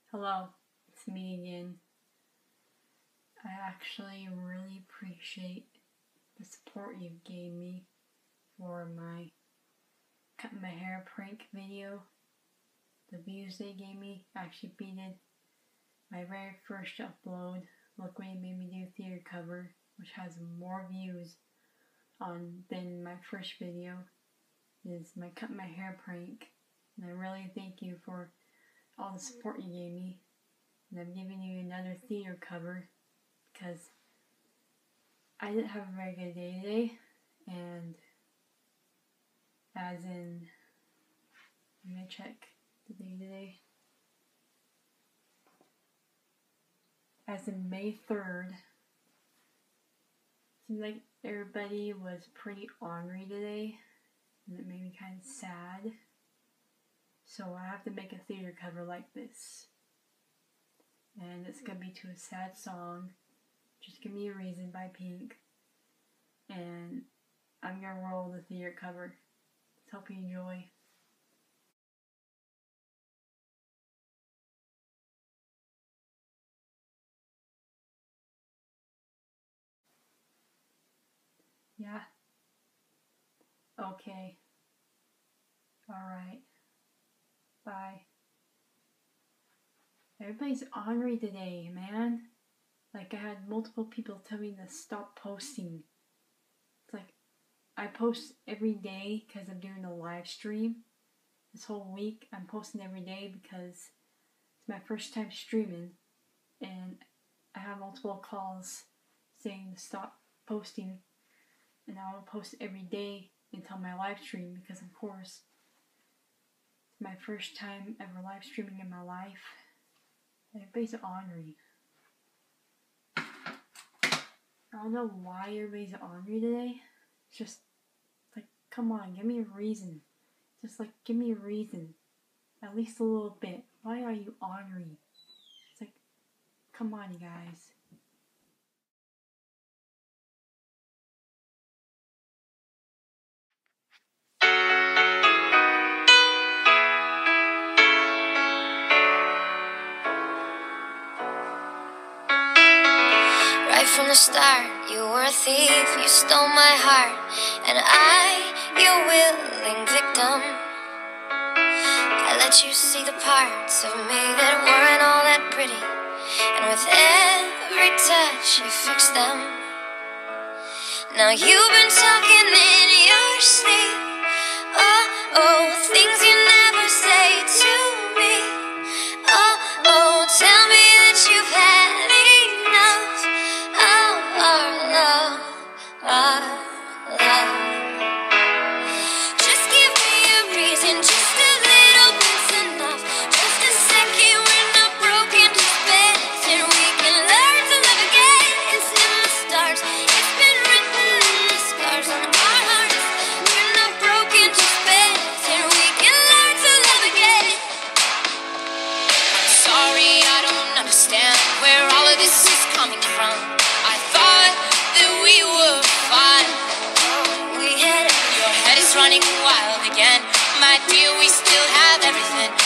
Hello, it's me again. I actually really appreciate the support you gave me for my cut my hair prank video. The views they gave me actually beated my very first upload. Look what it made me do theater cover, which has more views than my first video. Is my cut my hair prank, and I really thank you for all the support you gave me. And I'm giving you another theater cover because I didn't have a very good day today, and as in, I'm gonna check the day today. As in May 3rd, seemed like everybody was pretty ornery today, and it made me kind of sad. So I have to make a theater cover like this. And it's gonna be to a sad song, Just Give Me a Reason by Pink. And I'm gonna roll the theater cover. Let's hope you enjoy. Yeah? Okay. Alright. Bye. Everybody's ornery today, man. Like, I had multiple people tell me to stop posting. It's like, I post every day because I'm doing a live stream. This whole week, I'm posting every day because it's my first time streaming. And I have multiple calls saying to stop posting. And I will post every day until my live stream because, of course, it's my first time ever live streaming in my life. Everybody's ornery. I don't know why everybody's ornery today. It's just like, come on, give me a reason. Just like, give me a reason. At least a little bit. Why are you ornery? It's like, come on, you guys. Right from the start, you were a thief, you stole my heart, and I, your willing victim. I let you see the parts of me that weren't all that pretty, and with every touch you fixed them. Now you've been talking in your sleep, oh, things you never say to me. Oh, tell me that you've had enough. Our love. Just give me a reason, just a little bit's enough. Just a second, we're not broken, just bends, and we can learn to love again. It's in the stars, it's been written in the scars on our hearts. We're not broken, just bends, and we can learn to love again. I'm sorry, I don't understand where all of this is coming from. I thought that we were fine. Your head is running wild again. My dear, we still have everything.